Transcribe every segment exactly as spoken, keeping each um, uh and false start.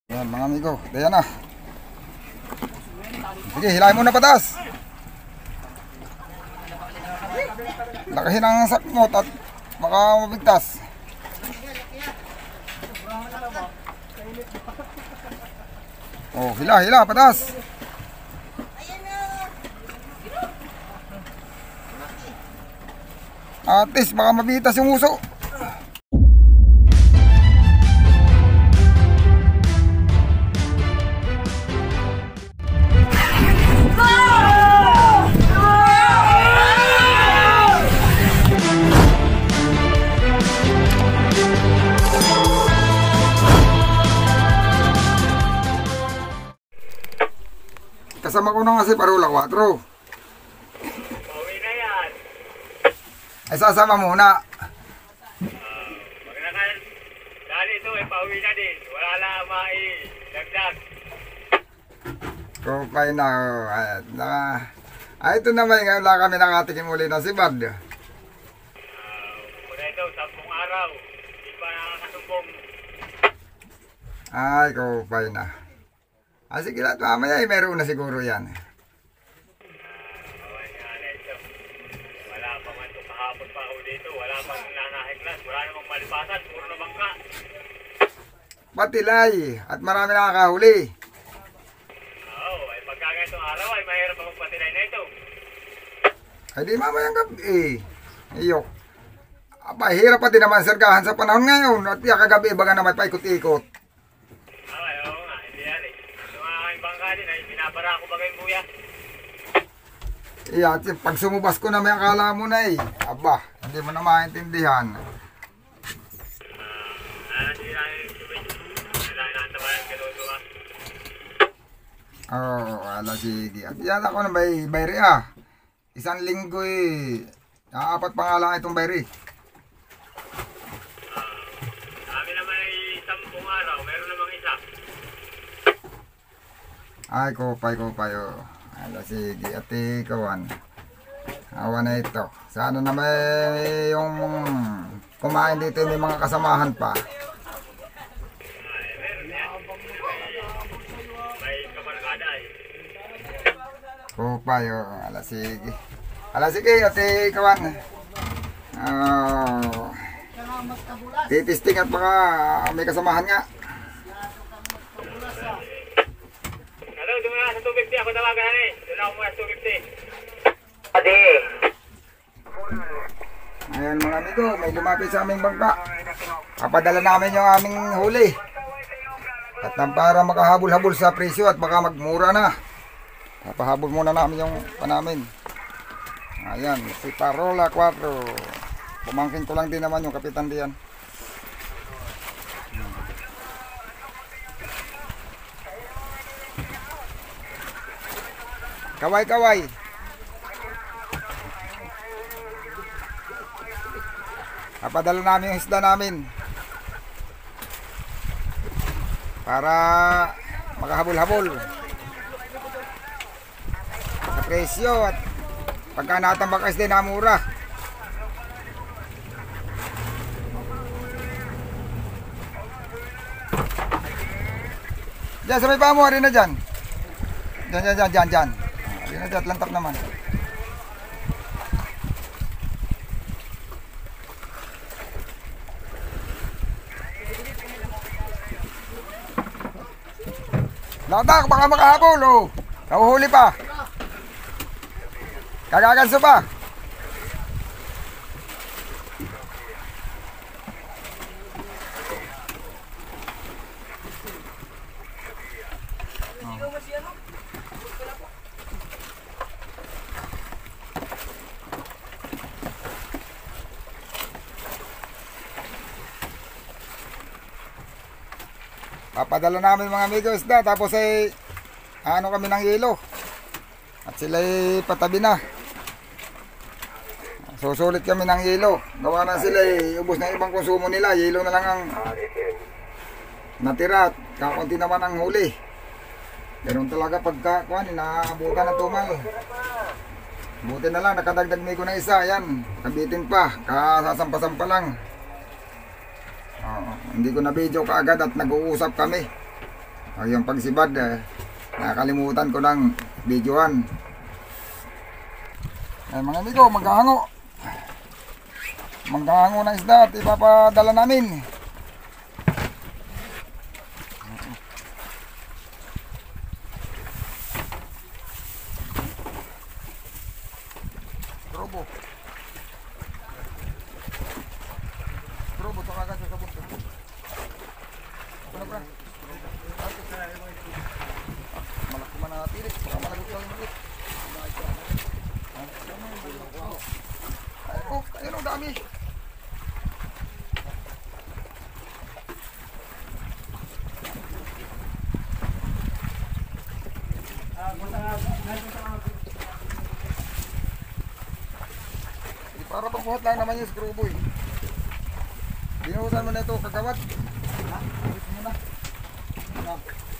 Yan mga amigo, dayan na. Sige, hilahin mo na patas. Lakahin ang sakmot at baka mabigtas. Oh, hila, hila, patas. Atis, baka mabitas yung uso. Kasama ko na nga si Parola Quatro. Pauwi na yan. Ay sasama muna. Uh, Magkakal, dahil ito ay pauwi na din. Wala lang mai-dagdag. Kupay na. Ay, na ay ito naman ngayon lang kami nakatikim uli na si Bad. Uh, muna ito, sampung araw. Hindi pa nakakasumbong. Ay, kupay na. Ah, sige lang, mamaya ay meron na siguro yan. Uh, Awan nga na ito. Wala pa man ito kahapon pa ako dito. Wala pa nanahiklas. Wala namang malipasan. Puro na bangka. Patilay at marami nakakahuli. Oo, oh, ay pagka ganitong araw ay mahirap akong patilay na ito. Ay di mamayang gabi eh. Iyok. Aba, hirap pa din naman sergahan sa panahon ngayon. At iya kagabi baga naman paikot-ikot. Ay, oo nga. Hindi yan eh. Yung aking bangka din ay binabara ako bagay buya. Iya, at pag sumubas ko na may akala mo na eh. Aba, hindi mo na maintindihan. Ah, hindi na yung tubig. Hindi na natabayan kaluto ah. Oo, oh, ala sige. At yan ako na bay, bayri ah. Isang linggo eh. Naapat pa nga lang itong bayri. Kami naman ay sampung araw, meron namang isa. Ay, kopay, kopay oh. Ala sige, at ikawan. Awa na ito. Sana naman yung kumain dito may mga kasamahan pa. Ay, meron yan. May kabarkada eh. Kopay oh. Ala sige. Ala sige, at ikawan. Oh. Titisting at baka may kasamahan nga. Hello, doon na sa two fifty ako tawagan eh. Doon ako muna sa two fifty. Adi. Ayan mga amigo, may lumapit sa aming bangka. Papadala namin yung aming huli. At nang para makahabol-habol sa presyo at baka magmura na. Papahabol muna namin yung panamin. Ayan, si Parola Quatro. Pumangkin ko lang din naman yung kapitan diyan. Kaway-kaway. Papadala namin yung isda namin. Para makahabol-habol sa presyo at pagka natambak isda na mura. Diyan, sabay pa mo, rin na dyan. Diyan, diyan, diyan, diyan, diyan. Rin na dyan, lantak naman. Lantak, baka makahabol, oh. Nahuhuli pa. Kagaganso pa. Papadala namin mga amigo isda tapos ay ano kami ng yelo at sila ay patabi na. Susulit kami ng yelo. Gawa na sila ay ubos na ibang konsumo nila. Yelo na lang ang natira at kakunti naman ang huli. Ganun talaga pagka kuhan, inaabutan ng tumal. Buti na lang nakadagdag may ko na isa. Yan, kabitin pa, kasasampa-sampa lang. Oh, hindi ko na video kaagad at nag-uusap kami. O yung pagsibad, eh, nakalimutan ko ng videoan. Ay mga amigo, maghahango. Maghahango ng isda at ipapadala namin. Trobo. Trobo, ito kagad sa sabon. Ano ba? Malaki man ang pilit, baka malagot lang yung pilit. Ay, oh, ayun ang dami. Di para bang buhat lang naman yung screw boy. Binuhusan mo na ito kagawad. Ha? Binuhusan mo na. Ano?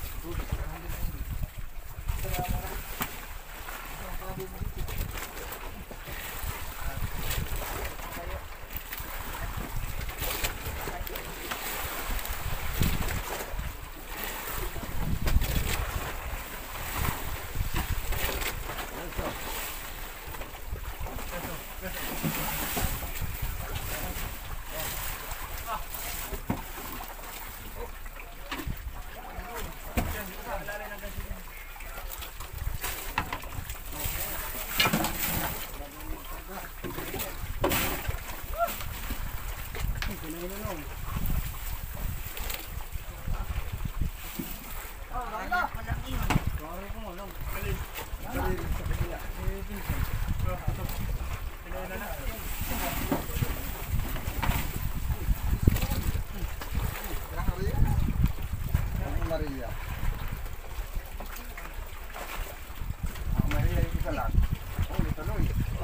Maria. Ang Maria yung isa lang. Oh, tuloy.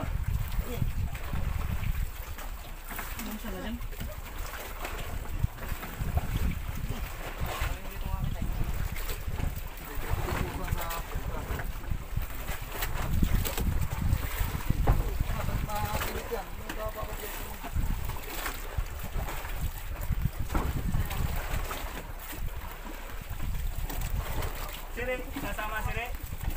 Sire, sasama sire.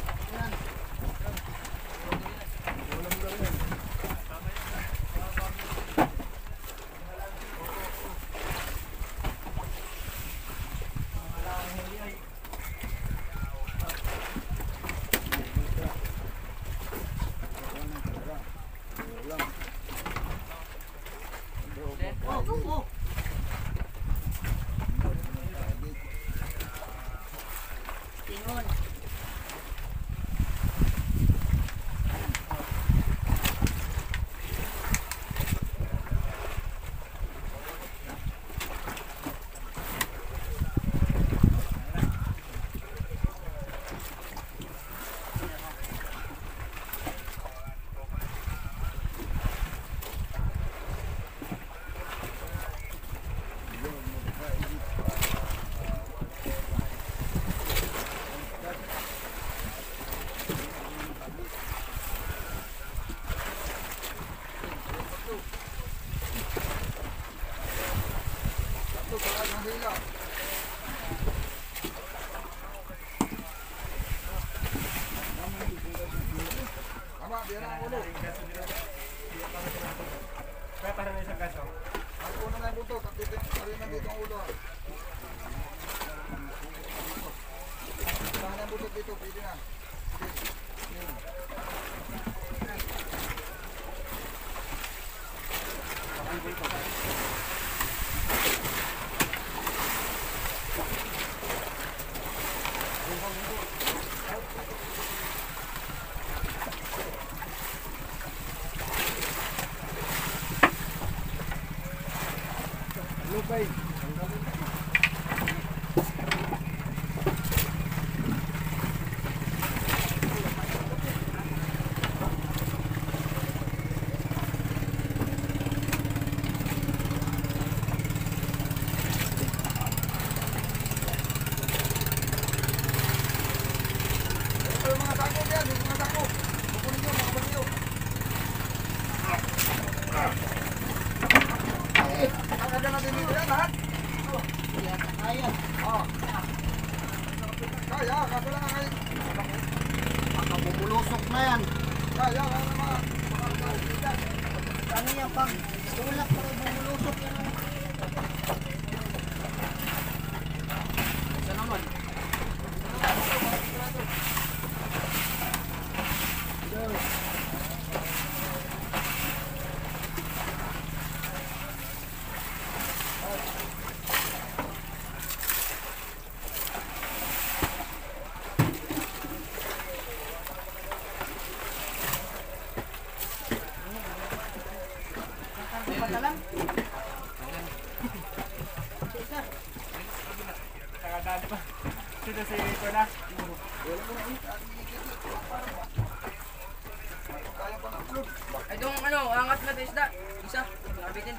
Kaya para na isang kaso. Ang una na yung buto, kapit rin nandito ang ulo. Saan ang buto dito, pwede na. Lupay. Ang ganda natin dito yan lahat. Oh. Kaya, kaso lang ay... Baka bumulusok na yan. Kaya, kaya naman. Ano yan pag tulak pero bumulusok yan. Isa naman. Dito si Kuna. Ay, doon ano, angat na isda. Isa, nabitin.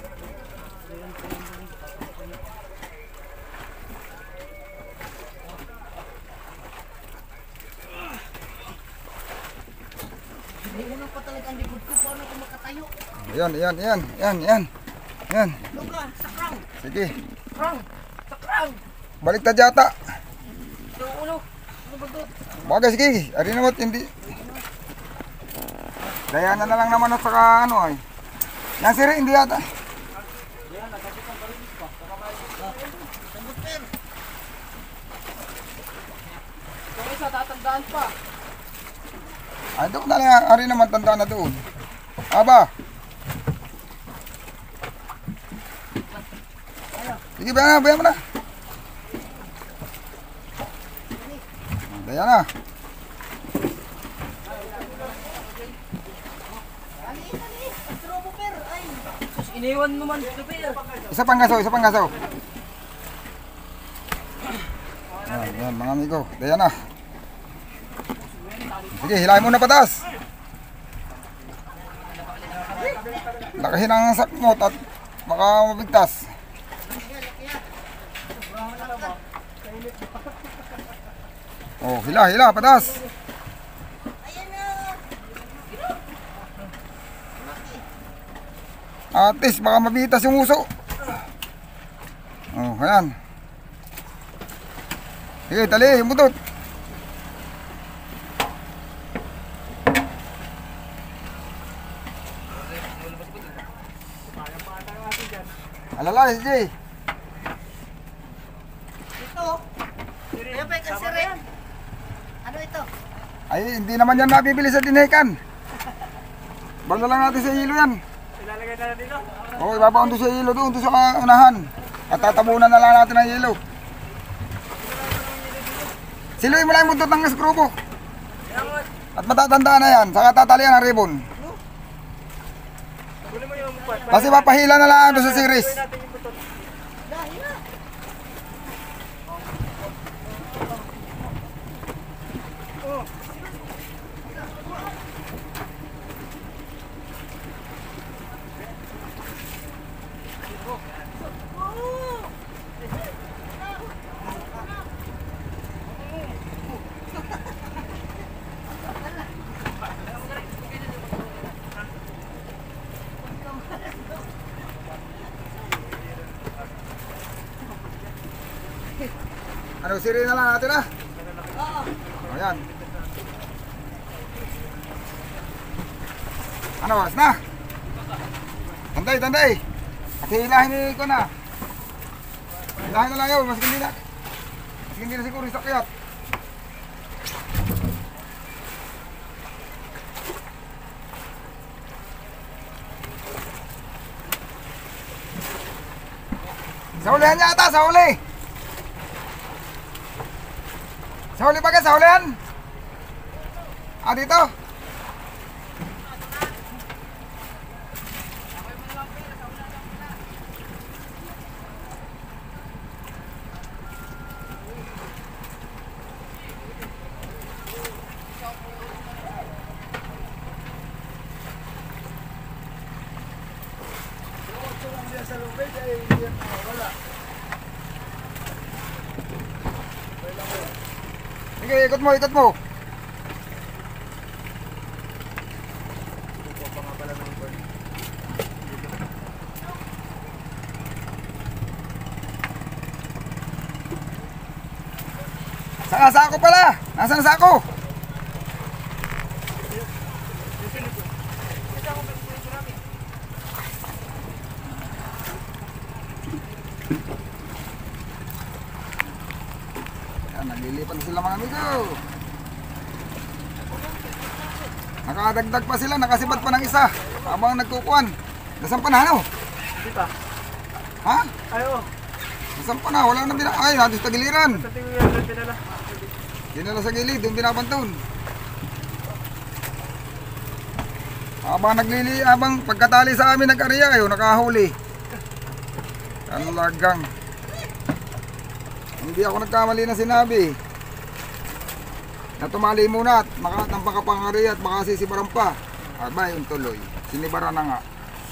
Hindi mo na pa talaga ang likod ko. Paano ako makatayo? Ayan, ayan, ayan, ayan, ayan. Ayan. Luka, sa krang. Sige. Krang! Sa krang! Baliktad yata. Sa ulo. Ano ba doon? Bagay, sige. Ari naman, hindi. Dayanan na lang naman at saka ano ay. Yan sir, hindi yata. Yung isa, tatandaan pa. Ay, doon na lang. Ari naman, tanda na doon. Aba. Sige, bayan na, bayan mo na. Dayan na. Sus, iniwan mo man dito, Peter. Isa pang gasaw, isa pang gasaw. Yan, yan mga amigo. Dayan na. Sige, hilahin mo na patas. Lakahin ang sakmot at baka mabigtas. Oh, hila, hila, patas. Atis, baka mabitas yung uso. Oh, ayan. Sige, tali, yung butot. Alala, si Jay. Ito. Kaya pa yung sir eh. Ano ito? Ay, hindi naman yan mabibili sa tinekan. Bala lang natin sa hilo yan. Ilalagay na dito. Oo, ibabaon doon sa hilo doon, doon sa unahan. At tatabunan na lang natin ng hilo. Siluin mo lang yung buntot ng skrubo. At matatandaan na yan, saka tatalian ang ribbon. Kunin mo yung part. Kasi papahila na lang doon sa series. Natin yung butot. Dahil na. Ano, siri na lang natin ah. Oo. Ayan. Ano, was na? Tanday, tanday. At hilahin ni ko na. Hilahin na lang yun, mas hindi na. Mas hindi na siguro sa kayat. Sa ulihan yata, sa uli. Sa uli ba ka, sa ulihan? Ah, dito. Sige, ikot mo, ikot mo. Saan sako pala? Nasaan ang sako? Yan, naglilipat na sila mga amigo. Nakadagdag pa sila, nakasibad pa ng isa. Habang nagkukuhan. Nasaan pa na ano? Di ba? Ha? Ayo. Nasaan pa na? Wala nang dinala. Ay, natin sa giliran. Sa tingin yan doon pinala. Dinala sa gilid, doon binabantun. Habang naglili, habang pagkatali sa amin nag-ariya, ayaw, nakahuli. Talagang. Hindi ako nagkamali na sinabi. Natumali muna at makatampa ka pang ariya at baka sisibaran pa. Aba, yung tuloy. Sinibara na nga.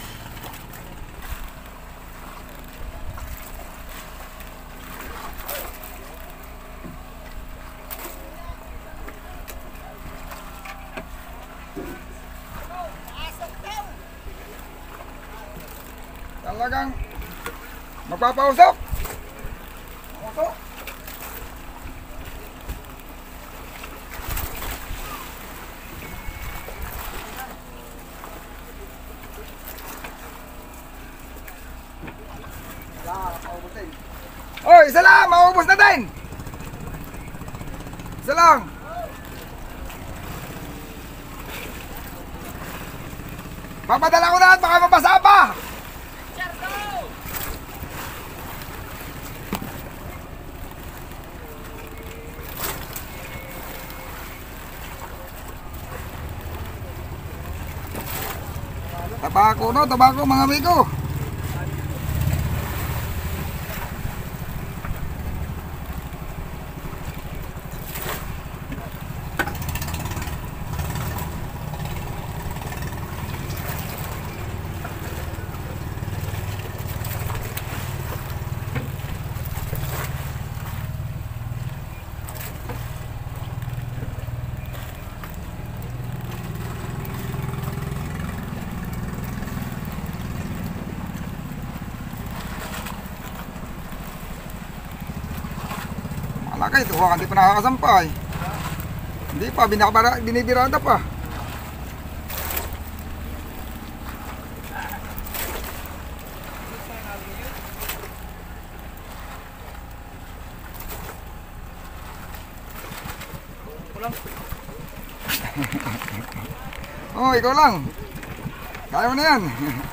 Talagang magpapausok. Usok. Oy, isa lang, maubos na din. Isa lang. Papadala ko na at baka mabasa pa. Tabako no, tabako mga amigo. Malaki ito, hindi pa nakakasampay. Hindi pa, binabara, binibirada pa. Oh, ikaw lang. Kaya mo na yan.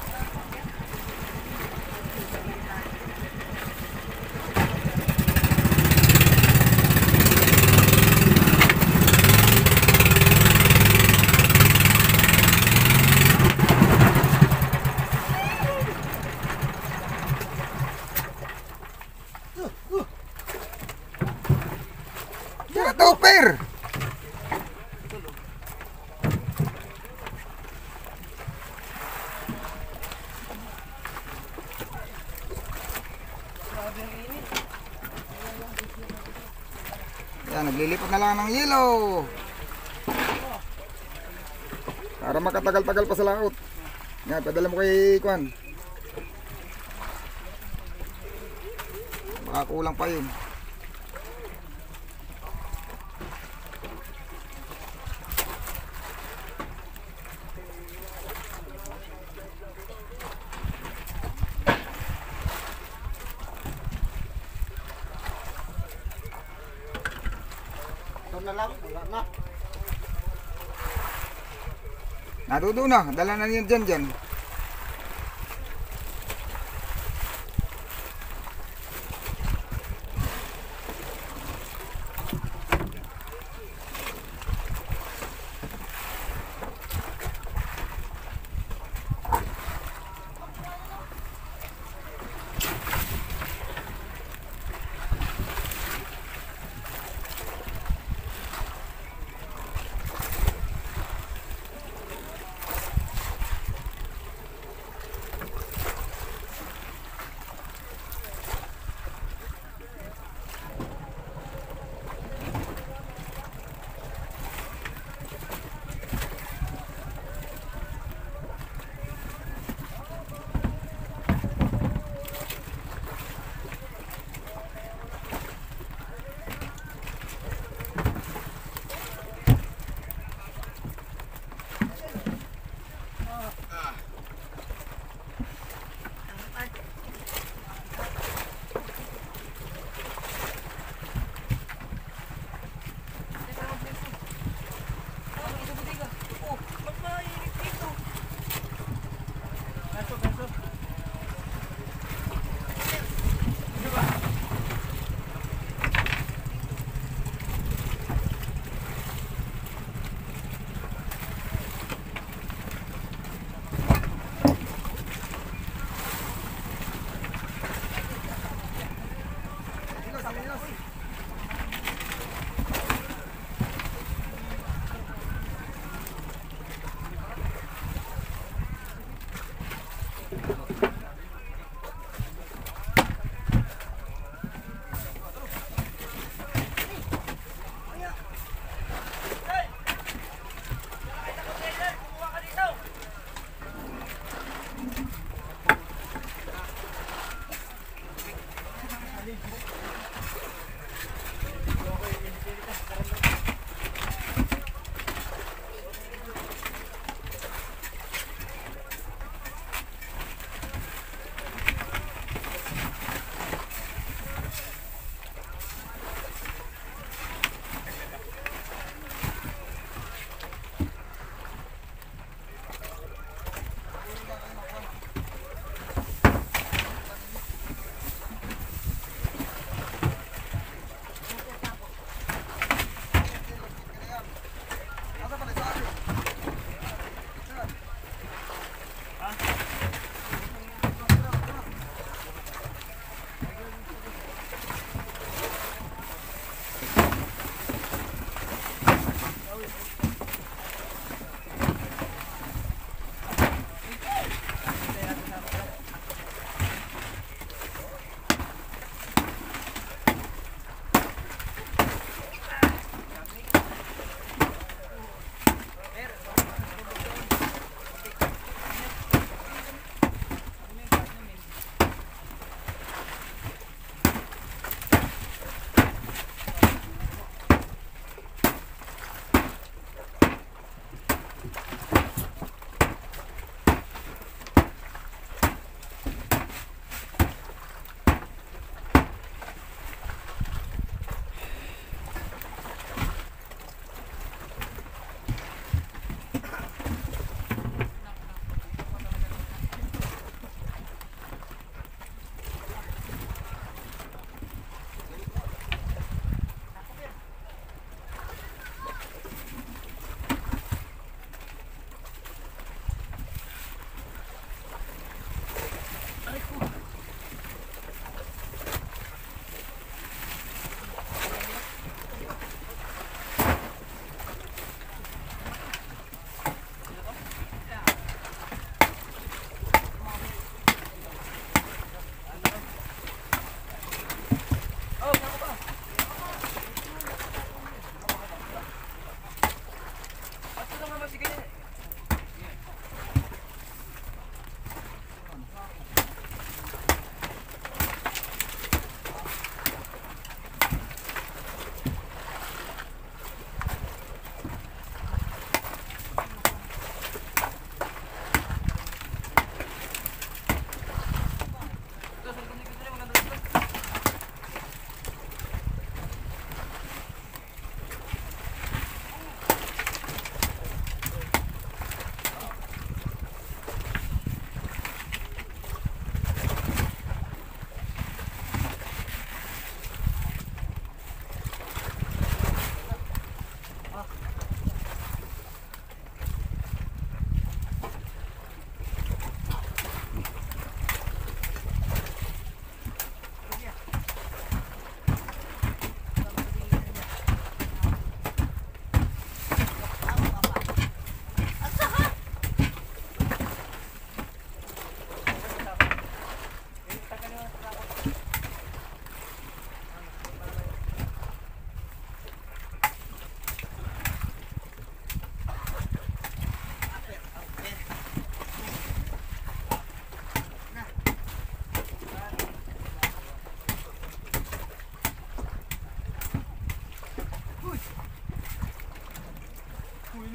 Tupir! Yan, naglilipat na lang ng yelo para makatagal-tagal pa sa laot. Yan, padala mo kay Kwan. Baka kulang pa yun. Na lang, wala na. Nadudo na, dala na niyan dyan dyan.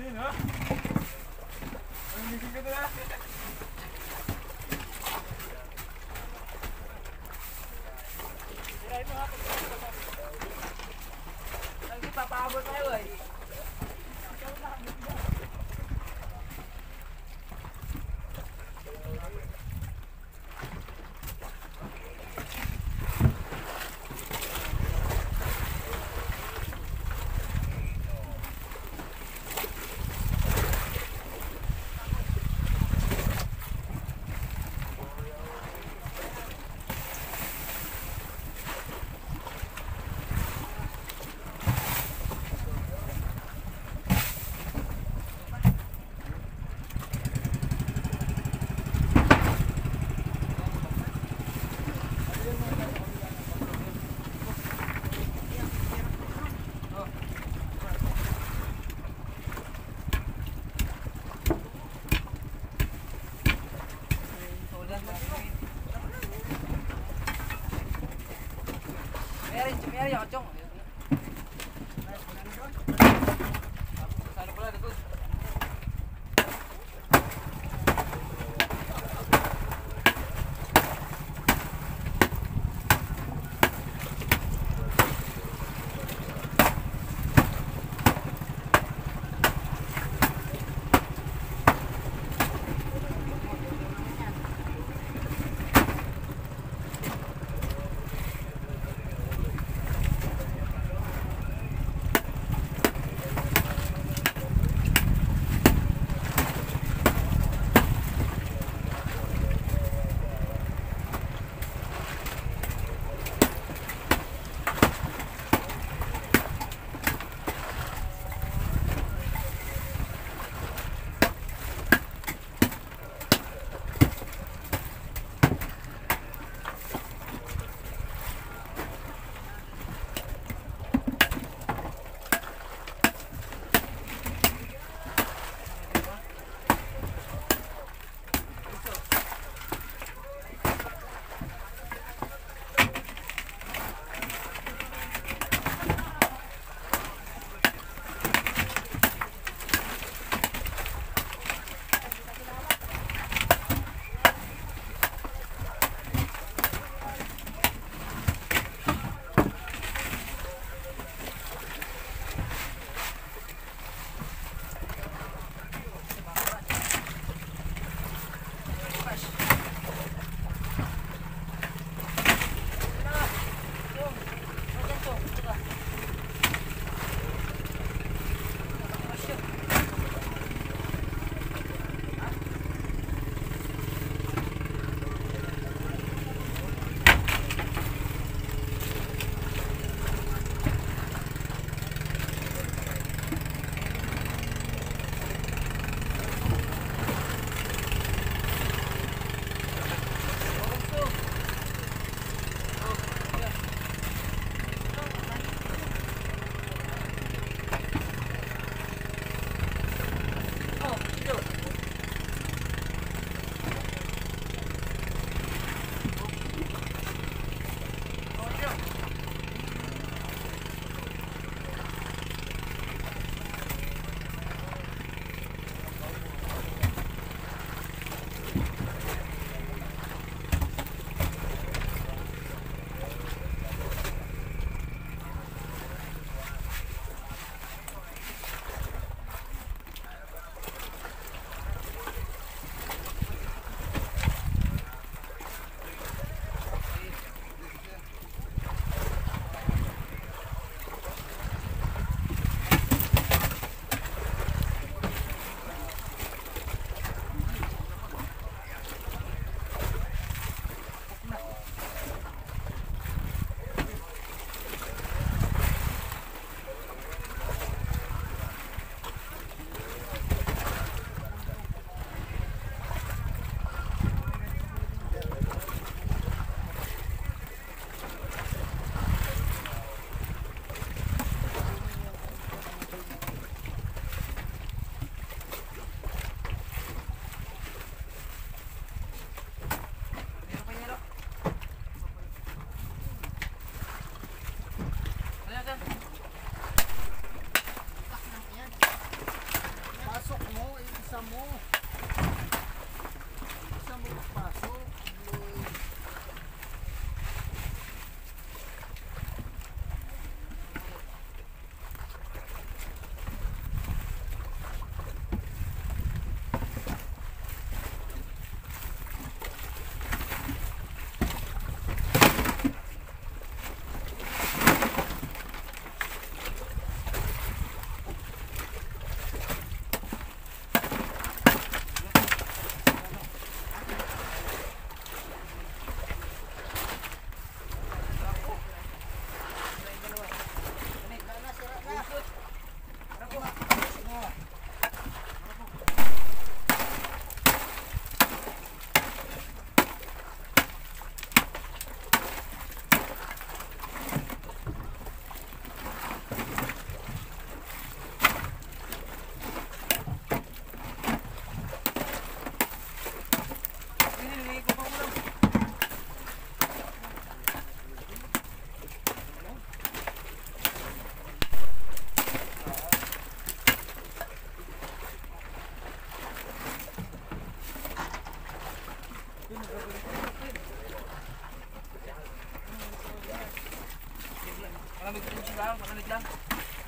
Lagi papaabot tayo eh.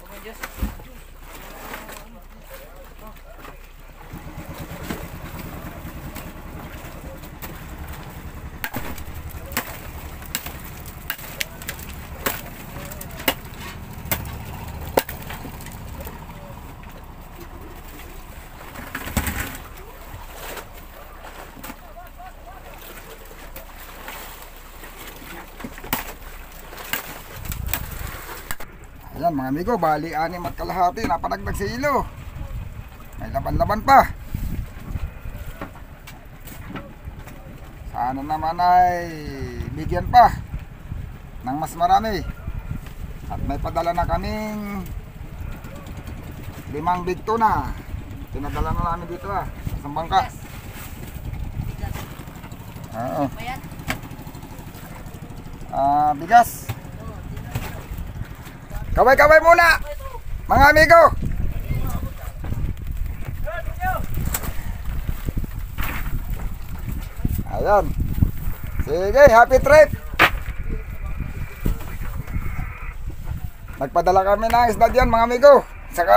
Ayan mga amigo, bali anim at kalahati, napanagdag sa ilo. May laban-laban pa. Sana naman ay bigyan pa ng mas marami. At may padala na kaming limang big tuna. Pinadala na namin dito ah, sa bangka. Oo. Ayan. Ah, bigas. Kaway-kaway muna, mga amigo. Ayan. Sige, happy trip. Nagpadala kami ng isda dyan, mga amigo. Saka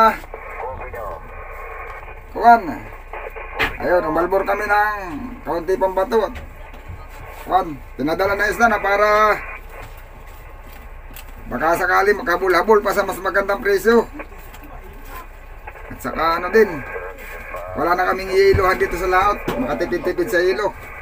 kuwan. Ayun, umalbor kami ng kaunti pang bato. Kuwan, pinadala na isda na para baka sakali makabul-habul pa sa mas magandang presyo. At saka ano din, wala na kaming iiluhan dito sa laot, makatipid-tipid sa ilo.